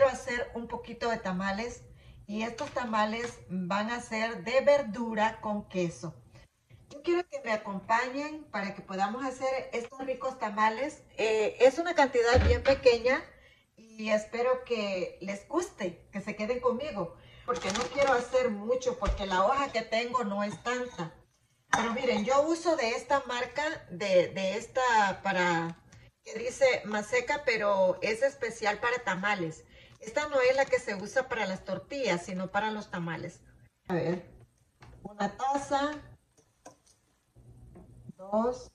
quiero hacer un poquito de tamales y estos tamales van a ser de verdura con queso. Yo quiero que me acompañen para que podamos hacer estos ricos tamales. Es una cantidad bien pequeña y espero que les guste, que se queden conmigo, porque no quiero hacer mucho porque la hoja que tengo no es tanta. Pero miren, yo uso de esta marca, de esta para, que dice Maseca, pero es especial para tamales. Esta no es la que se usa para las tortillas, sino para los tamales. A ver, una taza, dos,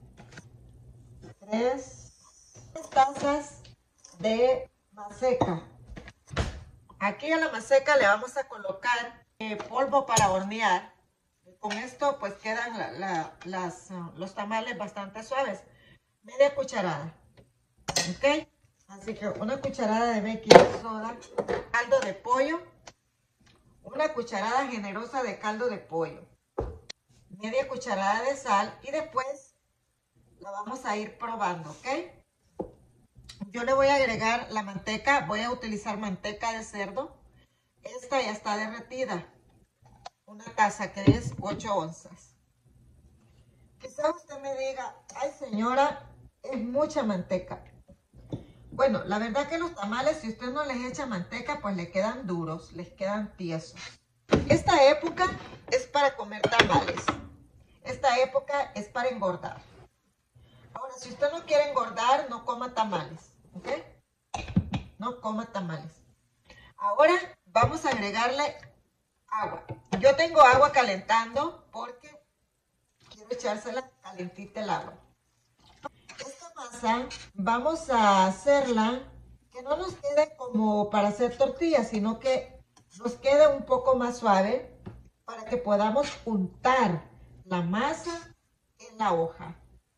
tres tazas de Maseca. Aquí a la Maseca le vamos a colocar polvo para hornear. Con esto pues quedan los tamales bastante suaves. Media cucharada, ¿ok? Así que una cucharada de baking soda, caldo de pollo, una cucharada generosa de caldo de pollo, media cucharada de sal y después la vamos a ir probando, ¿ok? Yo le voy a agregar la manteca, voy a utilizar manteca de cerdo. Esta ya está derretida. Una taza que es 8 onzas. Quizá usted me diga, ay señora, es mucha manteca. Bueno, la verdad que los tamales, si usted no les echa manteca, pues le quedan duros, les quedan tiesos. Esta época es para comer tamales. Esta época es para engordar. Ahora, si usted no quiere engordar, no coma tamales, ¿ok? No coma tamales. Ahora vamos a agregarle agua. Yo tengo agua calentando porque quiero echársela calentita el agua. Esta masa vamos a hacerla que no nos quede como para hacer tortillas, sino que nos quede un poco más suave para que podamos untar la masa en la hoja.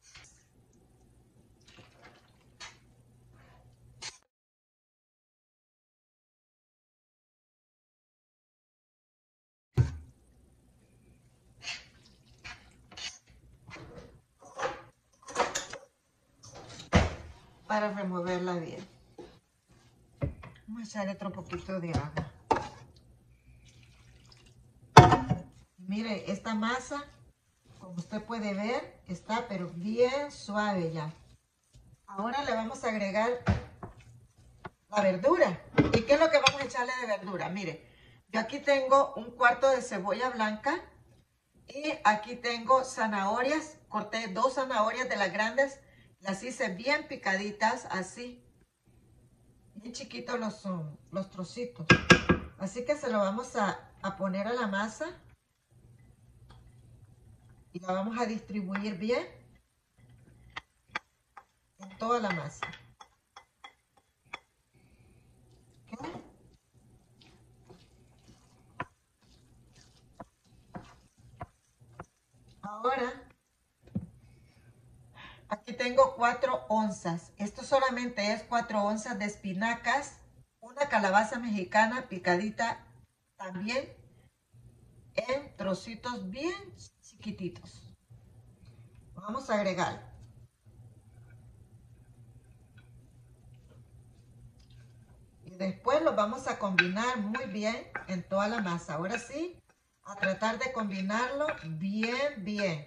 Para removerla bien. Vamos a echarle otro poquito de agua. Mire, esta masa, como usted puede ver, está pero bien suave ya. Ahora le vamos a agregar la verdura. ¿Y qué es lo que vamos a echarle de verdura? Mire, yo aquí tengo un cuarto de cebolla blanca y aquí tengo zanahorias. Corté 2 zanahorias de las grandes, las hice bien picaditas, así. Bien chiquitos los trocitos. Así que se lo vamos a poner a la masa y la vamos a distribuir bien en toda la masa. ¿Okay? Ahora, aquí tengo 4 onzas. Esto solamente es 4 onzas de espinacas, una calabaza mexicana picadita también en trocitos bien chiquititos. Vamos a agregar. Y después los vamos a combinar muy bien en toda la masa. Ahora sí, a tratar de combinarlo bien, bien.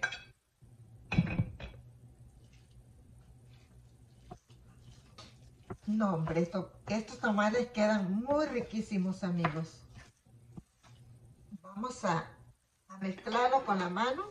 No, hombre, estos tamales quedan muy riquísimos, amigos. Vamos a mezclarlo con la mano.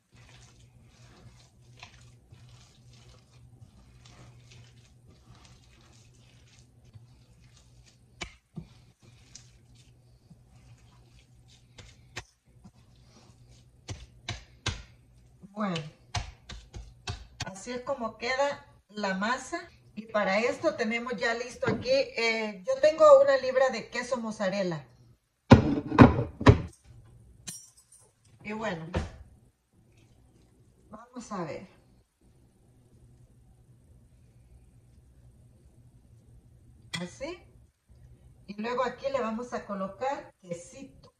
Bueno, así es como queda la masa. Y para esto tenemos ya listo aquí, yo tengo una libra de queso mozzarella. Y bueno, vamos a ver. Así. Y luego aquí le vamos a colocar quesito.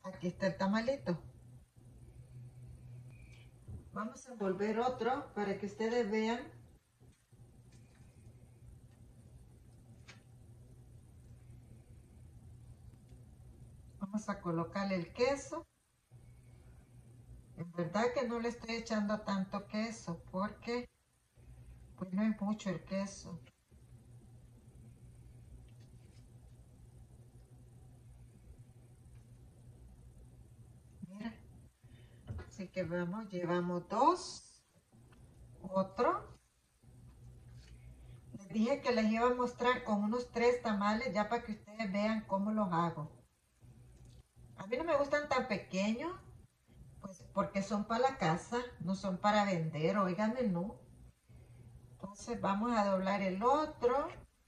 Aquí está el tamalito. Vamos a envolver otro para que ustedes vean. Vamos a colocarle el queso. En verdad que no le estoy echando tanto queso porque pues no es mucho el queso. Mira. Así que vamos, llevamos 2. Otro. Les dije que les iba a mostrar con unos 3 tamales ya para que ustedes vean cómo los hago. A mí no me gustan tan pequeños, pues porque son para la casa, no son para vender, óigame, no. Entonces vamos a doblar el otro.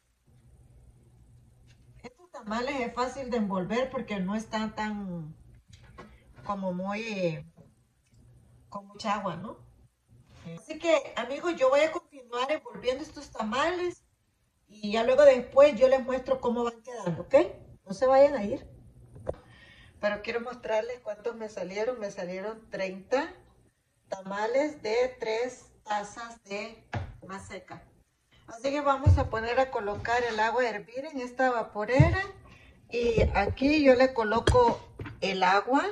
Estos tamales es fácil de envolver porque no están tan como muy con mucha agua, ¿no? Así que amigos, yo voy a continuar envolviendo estos tamales y ya luego después yo les muestro cómo van quedando, ¿ok? No se vayan a ir. Pero quiero mostrarles cuántos me salieron. Me salieron 30 tamales de 3 tazas de maseca. Así que vamos a poner a colocar el agua a hervir en esta vaporera. Y aquí yo le coloco el agua.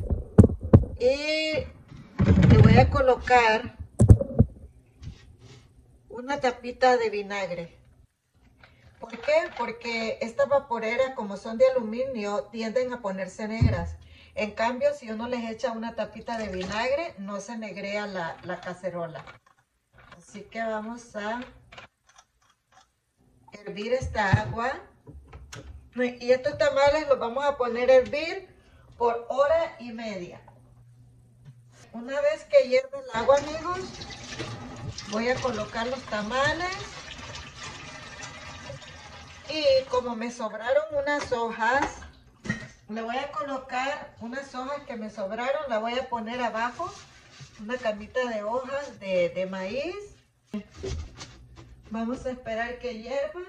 Y le voy a colocar una tapita de vinagre. ¿Por qué? Porque estas vaporeras, como son de aluminio, tienden a ponerse negras. En cambio, si uno les echa una tapita de vinagre, no se negrea la cacerola. Así que vamos a hervir esta agua. Y estos tamales los vamos a poner a hervir por 1h30. Una vez que hierve el agua, amigos, voy a colocar los tamales. Y como me sobraron unas hojas, le voy a colocar unas hojas que me sobraron, la voy a poner abajo, una camita de hojas de maíz. Vamos a esperar que hierva.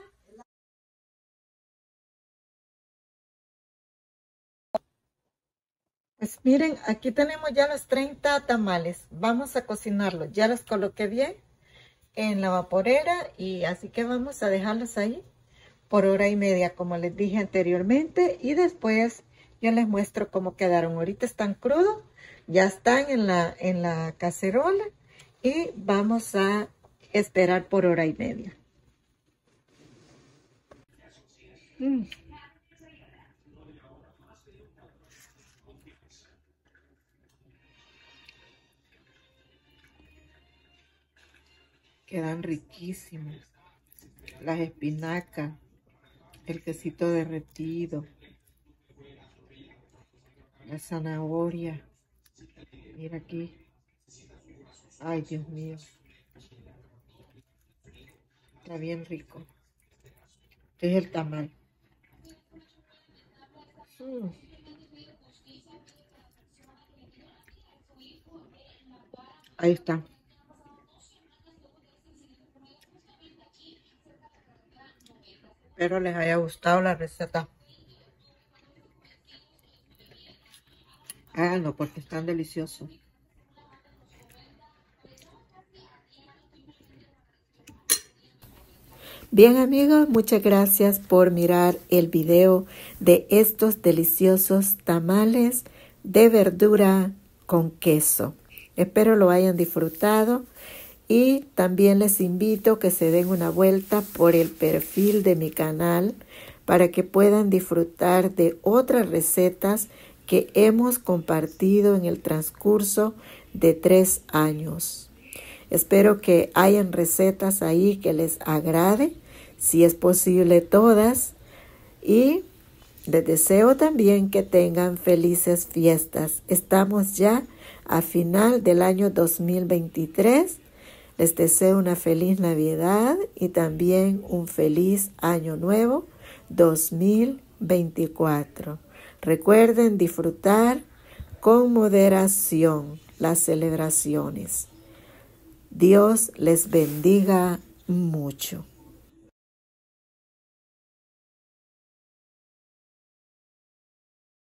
Pues miren, aquí tenemos ya los 30 tamales. Vamos a cocinarlos. Ya los coloqué bien en la vaporera y así que vamos a dejarlos ahí por 1h30, como les dije anteriormente, y después yo les muestro cómo quedaron. Ahorita están crudos, ya están en la cacerola y vamos a esperar por 1h30. Quedan riquísimos. Las espinacas, el quesito derretido, la zanahoria. Mira aquí. Ay, Dios mío. Está bien rico. Este es el tamal. Ahí está. Espero les haya gustado la receta. Háganlo porque están deliciosos. Bien amigos, muchas gracias por mirar el video de estos deliciosos tamales de verdura con queso. Espero lo hayan disfrutado y también les invito a que se den una vuelta por el perfil de mi canal para que puedan disfrutar de otras recetas que hemos compartido en el transcurso de 3 años. Espero que hayan recetas ahí que les agrade, si es posible todas, y les deseo también que tengan felices fiestas. Estamos ya a final del año 2023. Les deseo una feliz Navidad y también un feliz Año Nuevo 2024. Recuerden disfrutar con moderación las celebraciones. Dios les bendiga mucho.